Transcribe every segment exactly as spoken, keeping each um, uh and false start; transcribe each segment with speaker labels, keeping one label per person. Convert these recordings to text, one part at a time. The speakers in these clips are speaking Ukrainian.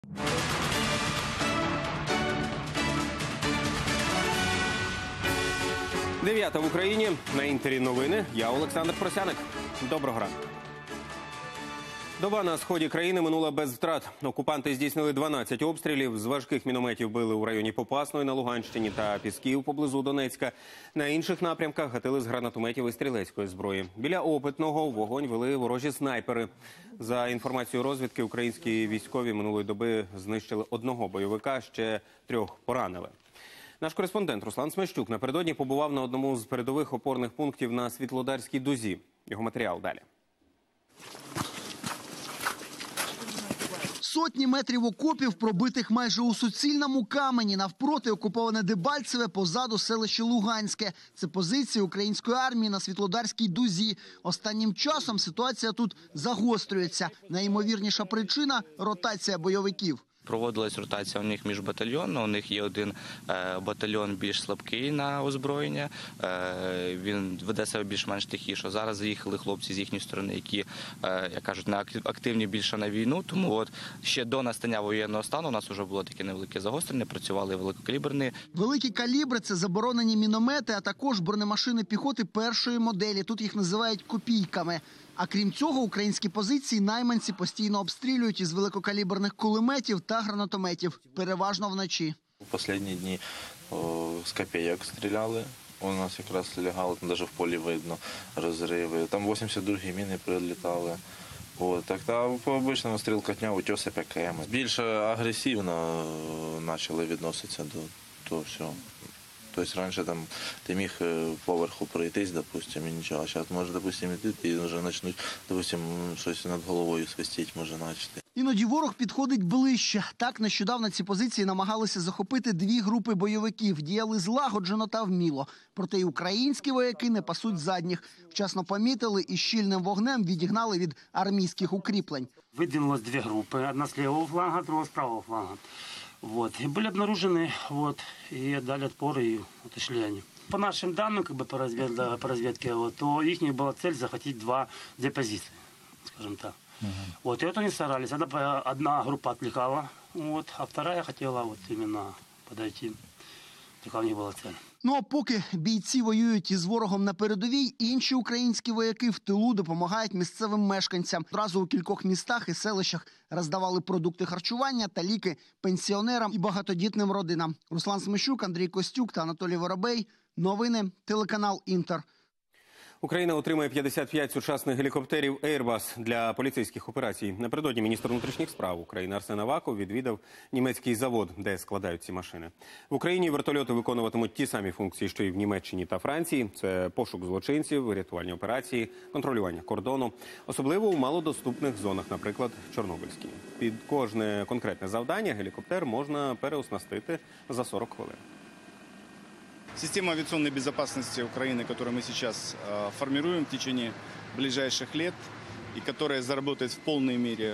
Speaker 1: Дев'ята в Україні. На Інтері новини. Я Олександр Просяник. Доброго ранку. Доба на сході країни минула без втрат. Окупанти здійснили дванадцять обстрілів. З важких мінометів били у районі Попасної на Луганщині та Пісків поблизу Донецька. На інших напрямках гатили з гранатометів і стрілецької зброї. Біля Опитного вогонь вели ворожі снайпери. За інформацією розвідки, українські військові минулої доби знищили одного бойовика, ще трьох поранили. Наш кореспондент Руслан Смещук напередодні побував на одному з передових опорних пунктів на Світлодарській дузі. Його матеріал далі.
Speaker 2: Сотні метрів окопів, пробитих майже у суцільному камені. Навпроти окуповане Дебальцеве, позаду селище Луганське. Це позиції української армії на Світлодарській дузі. Останнім часом ситуація тут загострюється. Найімовірніша причина – ротація бойовиків.
Speaker 3: Проводилась ротація у них міжбатальйонна, у них є один е, батальйон більш слабкий на озброєння, е, він веде себе більш-менш тихіше. Зараз заїхали хлопці з їхньої сторони, які, е, як кажуть, не активні більше на війну, тому от ще до настання воєнного стану у нас вже було таке невелике загострення, працювали великокаліберні.
Speaker 2: Великі калібри – це заборонені міномети, а також бронемашини піхоти першої моделі, тут їх називають копійками. А крім цього, українські позиції найманці постійно обстрілюють із великокаліберних кулеметів та гранатометів, переважно вночі.
Speaker 4: У останні дні о, з копійок стріляли, у нас якраз лягали, там навіть в полі видно розриви, там вісімдесят другі міни прилітали. От, так, та по обичному стрілкотня, утьоси ПКМ. Більше агресивно почали відноситися до того всього. Тобто раніше там ти міг поверху пройтись, допустим, і нічого, а зараз може, допустим, іти і вже почнуть, допустим, щось над головою свистіть, може почати.
Speaker 2: Іноді ворог підходить ближче. Так, нещодавно ці позиції намагалися захопити дві групи бойовиків. Діяли злагоджено та вміло. Проте й українські вояки не пасуть задніх. Вчасно помітили і щільним вогнем відігнали від армійських укріплень.
Speaker 5: Видвинулось дві групи. Одна з лівого фланга, друга з правого фланга. Вот. И были обнаружены, вот, и дали отпор, и отошли они. По нашим данным, как бы по разведке, по разведке вот, то их была цель захватить два, две позиции, скажем так. Uh-huh. Вот, и вот они старались. Одна, одна группа отвлекала, вот, а вторая хотела вот именно подойти. Така в них була цель.
Speaker 2: Ну а поки бійці воюють із ворогом на передовій, інші українські вояки в тилу допомагають місцевим мешканцям. Одразу у кількох містах і селищах роздавали продукти харчування та ліки пенсіонерам і багатодітним родинам. Руслан Смещук, Андрій Костюк та Анатолій Воробей. Новини, телеканал «Інтер».
Speaker 1: Україна отримає п'ятдесят п'ять сучасних гелікоптерів «Ейрбас» для поліцейських операцій. Напередодні міністр внутрішніх справ України Арсен Аваков відвідав німецький завод, де складають ці машини. В Україні вертольоти виконуватимуть ті самі функції, що і в Німеччині та Франції. Це пошук злочинців, рятувальні операції, контролювання кордону. Особливо у малодоступних зонах, наприклад, Чорнобильській. Під кожне конкретне завдання гелікоптер можна переоснастити за сорок хвилин.
Speaker 6: Система авиационной безопасности Украины, которую мы сейчас э, формируем в течение ближайших лет и которая заработает в полной мере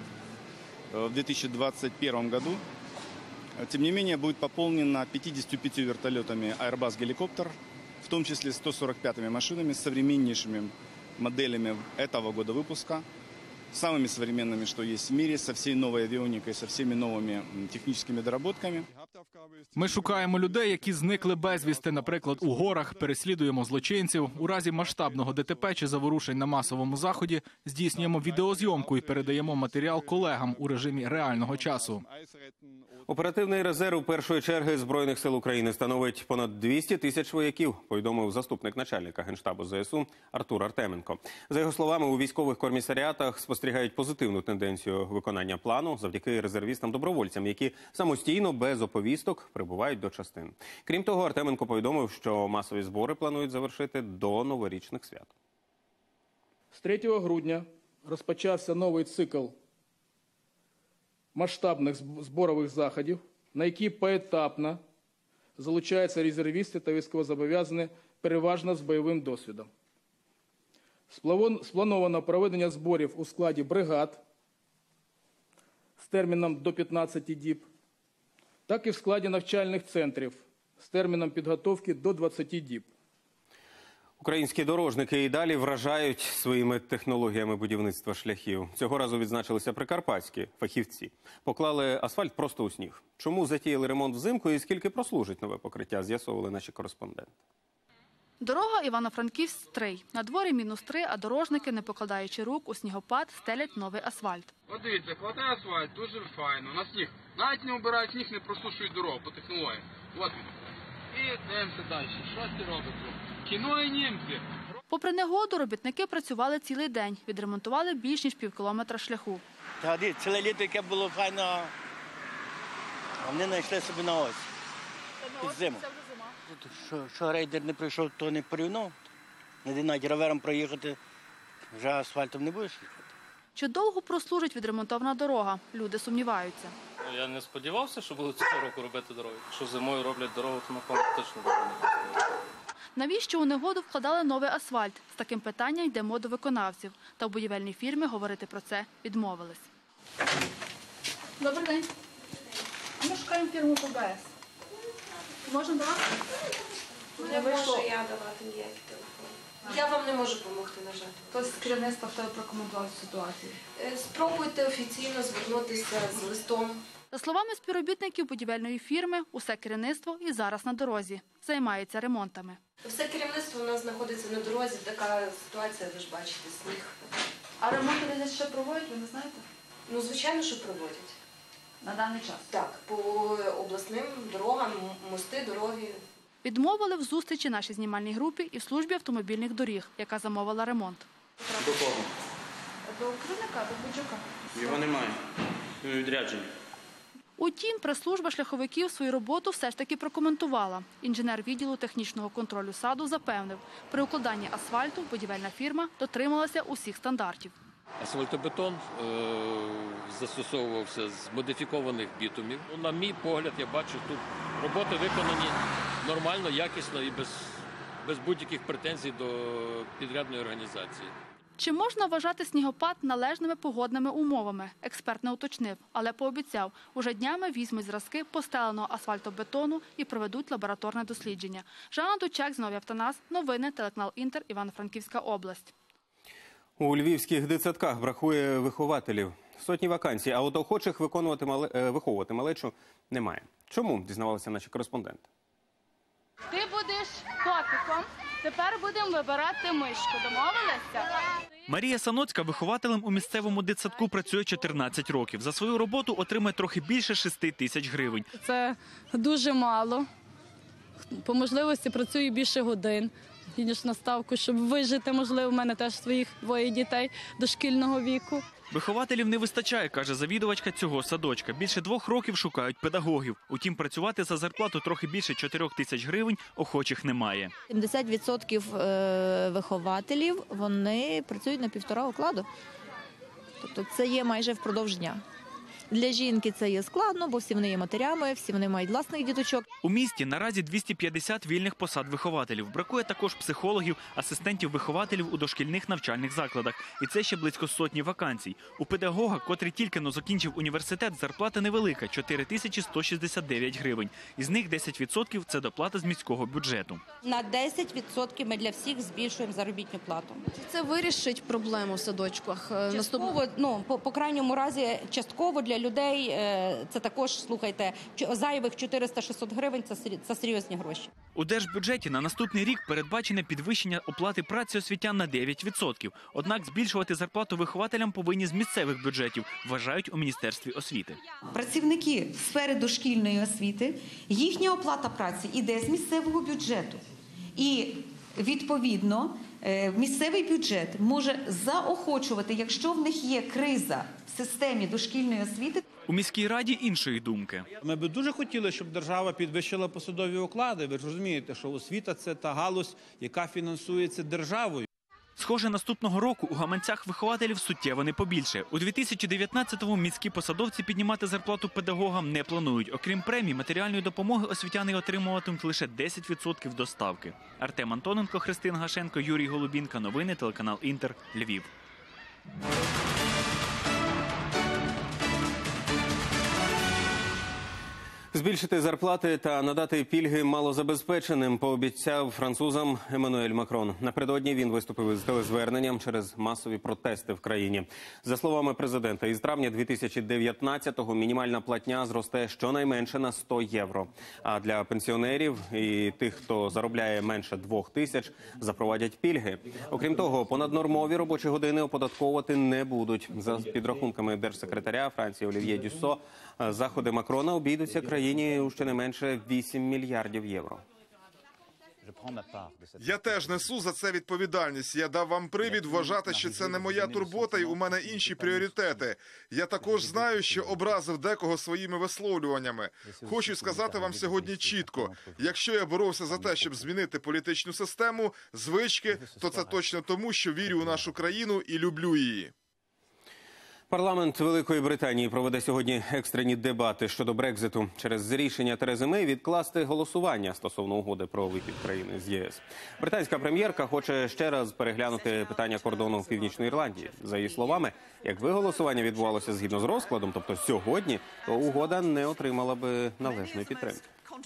Speaker 6: в две тысячи двадцать первом году, тем не менее будет пополнена пятьюдесятью пятью вертолетами Airbus геликоптер, в том числе ста сорока пятью машинами с современнейшими моделями этого года выпуска, самыми современными, что есть в мире, со всей новой авионикой, со всеми новыми техническими доработками.
Speaker 7: Ми шукаємо людей, які зникли безвісти, наприклад, у горах, переслідуємо злочинців. У разі масштабного ДТП чи заворушень на масовому заході здійснюємо відеозйомку і передаємо матеріал колегам у режимі реального часу.
Speaker 1: Оперативний резерв першої черги Збройних сил України становить понад двісті тисяч вояків, повідомив заступник начальника Генштабу ЗСУ Артур Артеменко. За його словами, у військових комісаріатах спостерігають позитивну тенденцію виконання плану завдяки резервістам-добровольцям, які самостійно, без оповісток, прибувають до частин. Крім того, Артеменко повідомив, що масові збори планують завершити до новорічних свят.
Speaker 8: З третього грудня розпочався новий цикл масштабних зборових заходів, на які поетапно залучаються резервісти та військовозобов'язані переважно з бойовим досвідом. Сплановано проведення зборів у складі бригад з терміном до п'ятнадцяти діб, так і в складі навчальних центрів з терміном підготовки до двадцяти діб.
Speaker 1: Українські дорожники і далі вражають своїми технологіями будівництва шляхів. Цього разу відзначилися прикарпатські фахівці. Поклали асфальт просто у сніг. Чому затіяли ремонт взимку і скільки прослужить нове покриття, з'ясовували наші кореспонденти.
Speaker 9: Дорога Івано-Франківськ-Стрий. На дворі мінус три, а дорожники, не покладаючи рук, у снігопад стелять новий асфальт.
Speaker 10: От дивіться, кладає асфальт, дуже файно, на сніг. Навіть не обирають сніг, не просушують дорогу по технології. От він. І дивимося далі. Що це робить тут? Кіно і німці.
Speaker 9: Попри негоду, робітники працювали цілий день. Відремонтували більш ніж півкілометра шляху.
Speaker 11: Та дивіться, ціле літо, яке було файно, а вони знайшли собі на ось. Під зиму. Що, що рейдер не прийшов, то не порівняв. Не навіть ровером проїхати, вже асфальтом не будеш їхати.
Speaker 9: Чи довго прослужить відремонтована дорога? Люди сумніваються.
Speaker 12: Я не сподівався, що будуть цього року робити дороги. Якщо зимою роблять дорогу, то напевно точно дорогу не поставлять.
Speaker 9: Навіщо у негоду вкладали новий асфальт? З таким питанням йдемо до виконавців. Та в будівельній фірмі говорити про це відмовились. Добрий день. Ми шукаємо фірму По Б С. Можна давати?
Speaker 13: Не можу я давати ніякі телефони. Я вам не можу допомогти, на жаль.
Speaker 9: Хтось з керівництва хто прокоментував цю ситуацію?
Speaker 13: Спробуйте офіційно звернутися з листом.
Speaker 9: За словами співробітників будівельної фірми, усе керівництво і зараз на дорозі. Займається ремонтами.
Speaker 13: Все керівництво у нас знаходиться на дорозі. Така ситуація, ви ж бачите, сніг.
Speaker 9: А ремонти десь ще проводять, ви не знаєте?
Speaker 13: Ну, звичайно, що проводять.
Speaker 9: На даний час?
Speaker 13: Так, по обласним дорогам, мости, дороги.
Speaker 9: Відмовили в зустрічі нашій знімальній групі і в службі автомобільних доріг, яка замовила ремонт.
Speaker 12: До кого?
Speaker 9: До керівника, до Буджука.
Speaker 12: Його немає. Він відряджений.
Speaker 9: Утім, прес-служба шляховиків свою роботу все ж таки прокоментувала. Інженер відділу технічного контролю САДу запевнив, при укладанні асфальту будівельна фірма дотрималася усіх стандартів.
Speaker 14: Асфальтобетон е застосовувався з модифікованих бітумів. Ну, на мій погляд, я бачу, тут роботи виконані нормально, якісно і без, без будь-яких претензій до підрядної організації.
Speaker 9: Чи можна вважати снігопад належними погодними умовами? Експерт не уточнив, але пообіцяв, уже днями візьмуть зразки постеленого асфальтобетону і проведуть лабораторне дослідження. Жанна Дучак, Зіновій Автонас, новини, телеканал Інтер, Івано-Франківська область.
Speaker 1: У львівських дитсадках бракує вихователів. Сотні вакансій, а от охочих виконувати мале... виховувати малечу немає. Чому, дізнавалися наші кореспонденти.
Speaker 15: Ти будеш котиком, тепер будемо вибирати мишку. Домовилися?
Speaker 16: Марія Саноцька вихователем у місцевому дитсадку працює чотирнадцять років. За свою роботу отримує трохи більше шести тисяч гривень.
Speaker 17: Це дуже мало. По можливості працюю більше годин, ніж на ставку, щоб вижити, можливо, в мене теж своїх двоє дітей дошкільного віку.
Speaker 16: Вихователів не вистачає, каже завідувачка цього садочка. Більше двох років шукають педагогів. Утім, працювати за зарплату трохи більше чотирьох тисяч гривень охочих немає.
Speaker 18: сімдесят відсотків вихователів, вони працюють на півтора окладу. Тобто це є майже впродовж дня. Для жінки це є складно, бо всі вони є матерями, всі вони мають власних діточок.
Speaker 16: У місті наразі двісті п'ятдесят вільних посад вихователів. Бракує також психологів, асистентів-вихователів у дошкільних навчальних закладах. І це ще близько сотні вакансій. У педагога, котрий тільки-но закінчив університет, зарплата невелика – чотири тисячі сто шістдесят дев'ять гривень. Із них десять відсотків – це доплата з міського бюджету.
Speaker 19: На десять відсотків ми для всіх збільшуємо заробітну плату.
Speaker 20: Це вирішить проблему в садочках?
Speaker 19: Частково, ну, по, по крайньому разі, частково для людей це також, слухайте, зайвих чотириста-шістсот гривень – це серйозні гроші.
Speaker 16: У держбюджеті на наступний рік передбачене підвищення оплати праці освітян на дев'ять відсотків. Однак збільшувати зарплату вихователям повинні з місцевих бюджетів, вважають у Міністерстві освіти.
Speaker 21: Працівники сфери дошкільної освіти, їхня оплата праці йде з місцевого бюджету. І, відповідно, місцевий бюджет може заохочувати, якщо в них є криза в системі дошкільної освіти.
Speaker 16: У міській раді іншої думки.
Speaker 22: Ми б дуже хотіли, щоб держава підвищила посадові оклади. Ви ж розумієте, що освіта – це та галузь, яка фінансується державою.
Speaker 16: Схоже, наступного року у гаманцях вихователів суттєво не побільше. У дві тисячі дев'ятнадцятому міські посадовці піднімати зарплату педагогам не планують. Окрім премій, матеріальної допомоги освітяни отримуватимуть лише десять відсотків доставки. Артем Антоненко, Христина Гашенко, Юрій Голубінка. Новини, телеканал Інтер, Львів.
Speaker 1: Збільшити зарплати та надати пільги малозабезпеченим пообіцяв французам Еммануель Макрон. Напередодні він виступив із телезверненням через масові протести в країні. За словами президента, із травня дві тисячі дев'ятнадцятого мінімальна платня зросте щонайменше на сто євро. А для пенсіонерів і тих, хто заробляє менше двох тисяч, запровадять пільги. Окрім того, понаднормові робочі години оподатковувати не будуть. За підрахунками держсекретаря Франції Олів'є Дюссо, заходи Макрона обійдуться країні у щонайменше вісім мільярдів євро.
Speaker 3: Я теж несу за це відповідальність. Я дав вам привід вважати, що це не моя турбота і у мене інші пріоритети. Я також знаю, що образив декого своїми висловлюваннями. Хочу сказати вам сьогодні чітко. Якщо я боровся за те, щоб змінити політичну систему, звички, то це точно тому, що вірю у нашу країну і люблю її.
Speaker 1: Парламент Великої Британії проведе сьогодні екстрені дебати щодо Брекзиту через рішення Терези Мей відкласти голосування стосовно угоди про вихід країни з ЄС. Британська прем'єрка хоче ще раз переглянути питання кордону в Північній Ірландії. За її словами, якби голосування відбувалося згідно з розкладом, тобто сьогодні, то угода не отримала би належної підтримки.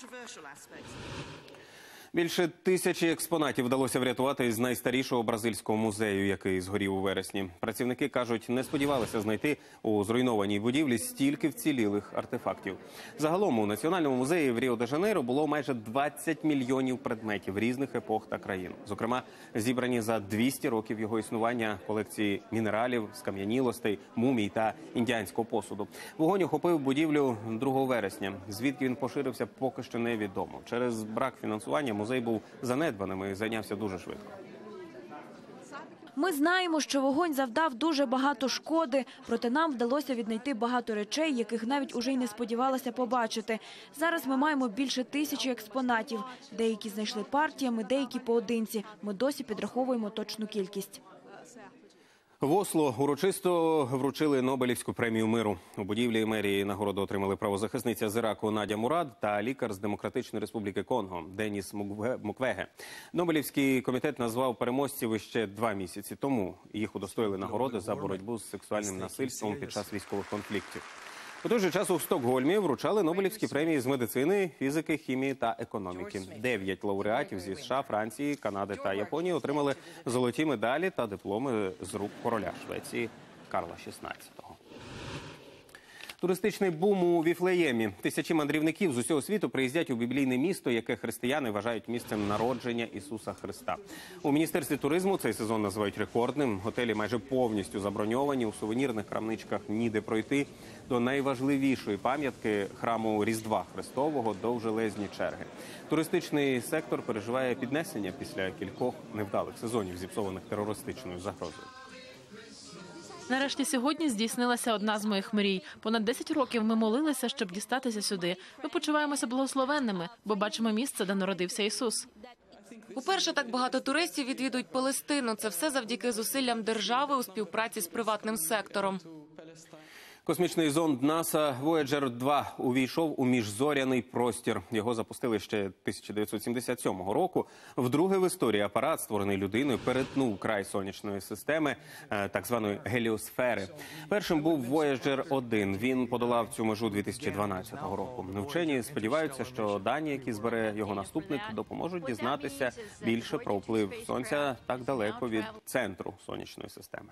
Speaker 1: Більше тисячі експонатів вдалося врятувати із найстарішого бразильського музею, який згорів у вересні. Працівники кажуть, не сподівалися знайти у зруйнованій будівлі стільки вцілілих артефактів. Загалом у Національному музеї в Ріо-де-Жанейро було майже двадцять мільйонів предметів різних епох та країн. Зокрема, зібрані за двісті років його існування колекції мінералів, скам'янілостей, мумій та індіанського посуду. Вогонь охопив будівлю другого вересня. Звідки він поширився, поки що невідомо. Через брак фінансування музей був занедбаним і зайнявся дуже швидко.
Speaker 4: Ми знаємо, що вогонь завдав дуже багато шкоди, проте нам вдалося віднайти багато речей, яких навіть уже й не сподівалася побачити. Зараз ми маємо більше тисячі експонатів. Деякі знайшли партіями, деякі поодинці. Ми досі підраховуємо точну кількість.
Speaker 1: В Осло урочисто вручили Нобелівську премію миру. У будівлі мерії нагороду отримали правозахисниця з Іраку Надя Мурад та лікар з Демократичної Республіки Конго Деніс Муквеге. Нобелівський комітет назвав переможців іще два місяці тому. Їх удостоїли нагороди за боротьбу з сексуальним насильством під час військових конфліктів. У той же час у Стокгольмі вручали Нобелівські премії з медицини, фізики, хімії та економіки. Дев'ять лауреатів зі США, Франції, Канади та Японії отримали золоті медалі та дипломи з рук короля Швеції Карла шістнадцятого. Туристичний бум у Віфлеємі. Тисячі мандрівників з усього світу приїздять у біблійне місто, яке християни вважають місцем народження Ісуса Христа. У Міністерстві туризму цей сезон називають рекордним. Готелі майже повністю заброньовані, у сувенірних крамничках ніде пройти. До найважливішої пам'ятки храму Різдва Христового довжелезні черги. Туристичний сектор переживає піднесення після кількох невдалих сезонів, зіпсованих терористичною загрозою.
Speaker 23: Нарешті сьогодні здійснилася одна з моїх мрій. Понад десять років ми молилися, щоб дістатися сюди. Ми почуваємося благословенними, бо бачимо місце, де народився Ісус.
Speaker 24: Уперше так багато туристів відвідують Палестину. Це все завдяки зусиллям держави у співпраці з приватним сектором.
Speaker 1: Космічний зонд НАСА Вояджер два увійшов у міжзоряний простір. Його запустили ще тисяча дев'ятсот сімдесят сьомого року. Вдруге в історії апарат, створений людиною, перетнув край сонячної системи, так званої геліосфери. Першим був Вояджер один. Він подолав цю межу дві тисячі дванадцятого року. Вчені сподіваються, що дані, які збере його наступник, допоможуть дізнатися більше про вплив Сонця так далеко від центру сонячної системи.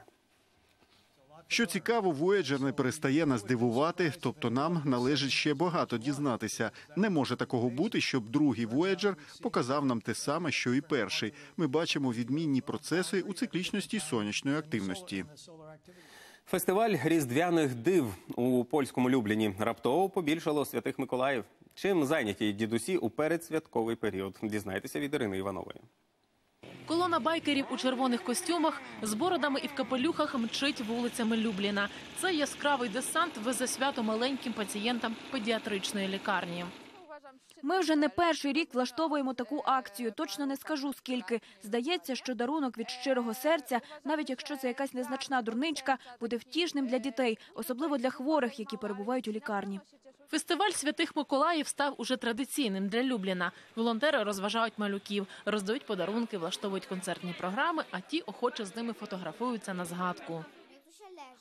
Speaker 25: Що цікаво, Voyager не перестає нас дивувати, тобто нам належить ще багато дізнатися. Не може такого бути, щоб другий Voyager показав нам те саме, що і перший. Ми бачимо відмінні процеси у циклічності сонячної активності.
Speaker 1: Фестиваль різдвяних див у польському Любліні. Раптово побільшало Святих Миколаїв. Чим зайняті дідусі у передсвятковий період? Дізнайтеся від Ірини Іванової.
Speaker 23: Колона байкерів у червоних костюмах з бородами і в капелюхах мчить вулицями Любліна. Це яскравий десант везе свято маленьким пацієнтам педіатричної лікарні.
Speaker 4: Ми вже не перший рік влаштовуємо таку акцію. Точно не скажу скільки. Здається, що дарунок від щирого серця, навіть якщо це якась незначна дурничка, буде втішним для дітей, особливо для хворих, які перебувають у лікарні.
Speaker 23: Фестиваль Святих Миколаїв став уже традиційним для Любліна. Волонтери розважають малюків, роздають подарунки, влаштовують концертні програми, а ті охоче з ними фотографуються на згадку.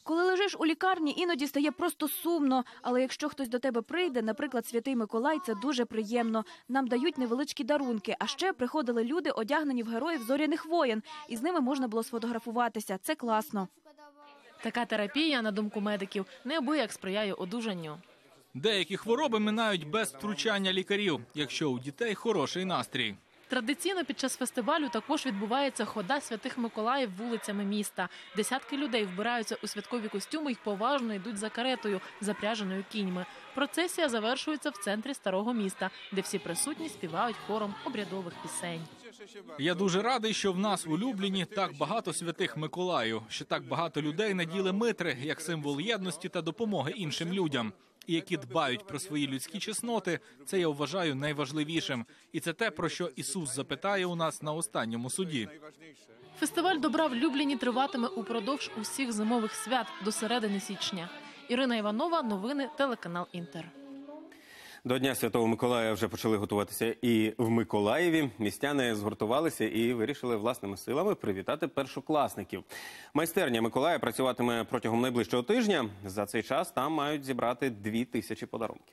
Speaker 4: Коли лежиш у лікарні, іноді стає просто сумно. Але якщо хтось до тебе прийде, наприклад, Святий Миколай, це дуже приємно. Нам дають невеличкі дарунки. А ще приходили люди, одягнені в героїв зоряних воєн. І з ними можна було сфотографуватися. Це класно.
Speaker 23: Така терапія, на думку медиків, неабияк сприяє одужанню.
Speaker 2: Деякі хвороби минають без втручання лікарів, якщо у дітей хороший настрій.
Speaker 23: Традиційно під час фестивалю також відбувається хода Святих Миколаїв вулицями міста. Десятки людей вбираються у святкові костюми і поважно йдуть за каретою, запряженою кіньми. Процесія завершується в центрі старого міста, де всі присутні співають хором обрядових пісень.
Speaker 2: Я дуже радий, що в нас у Любліні так багато Святих Миколаїв, що так багато людей наділи митри, як символ єдності та допомоги іншим людям. І які дбають про свої людські чесноти, це я вважаю найважливішим. І це те, про що Ісус запитає у нас на останньому суді.
Speaker 23: Фестиваль добра в Любліні триватиме упродовж усіх зимових свят до середини січня. Ірина Іванова, новини, телеканал «Інтер».
Speaker 1: До Дня Святого Миколая вже почали готуватися і в Миколаєві. Містяни згуртувалися і вирішили власними силами привітати першокласників. Майстерня Миколая працюватиме протягом найближчого тижня. За цей час там мають зібрати дві тисячі подарунків.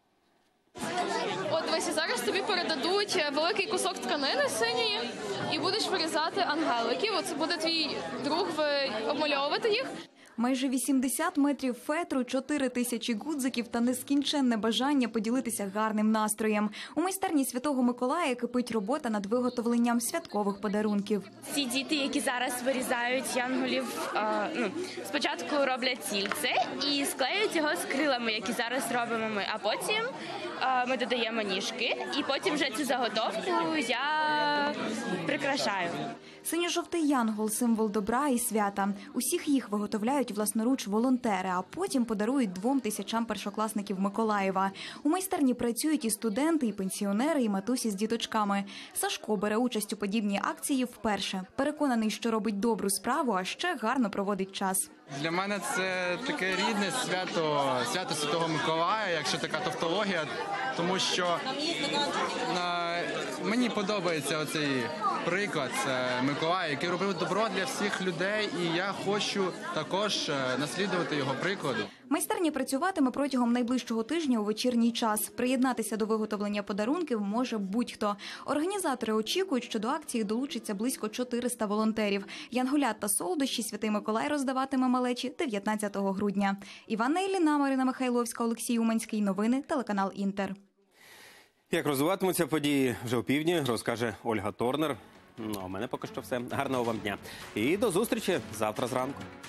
Speaker 5: От дивися, зараз тобі передадуть великий кусок тканини синьої і будеш вирізати ангеликів. Оце буде твій друг обмальовувати їх.
Speaker 6: Майже вісімдесят метрів фетру, чотири тисячі гудзиків та нескінченне бажання поділитися гарним настроєм. У майстерні Святого Миколая кипить робота над виготовленням святкових подарунків.
Speaker 7: Ці діти, які зараз вирізають янголів, а, ну, спочатку роблять цільце і склеюють його з крилами, які зараз робимо ми, а потім а, ми додаємо ніжки, і потім вже цю заготовку я прикрашаю.
Speaker 6: Синьо-жовтий янгол – символ добра і свята. Усіх їх виготовляють власноруч волонтери, а потім подарують двом тисячам першокласників Миколаєва. У майстерні працюють і студенти, і пенсіонери, і матусі з діточками. Сашко бере участь у подібній акції вперше. Переконаний, що робить добру справу, а ще гарно проводить час.
Speaker 8: Для мене це таке рідне свято, свято Святого Миколая, якщо така тавтологія, тому що на, мені подобається оцей приклад Миколая, який робив добро для всіх людей, і я хочу також наслідувати його прикладу.
Speaker 6: Майстерня працюватиме протягом найближчого тижня у вечірній час. Приєднатися до виготовлення подарунків може будь-хто. Організатори очікують, що до акції долучиться близько чотириста волонтерів. Янголят та солодощі Святий Миколай роздаватиме малечі дев'ятнадцятого грудня. Іванна Ілліна, Марина Михайловська, Олексій Уманський. Новини, телеканал «Інтер».
Speaker 1: Як розвиватимуться події вже опівдні, розкаже Ольга Торнер. Ну, а в мене поки що все. Гарного вам дня. І до зустрічі завтра зранку.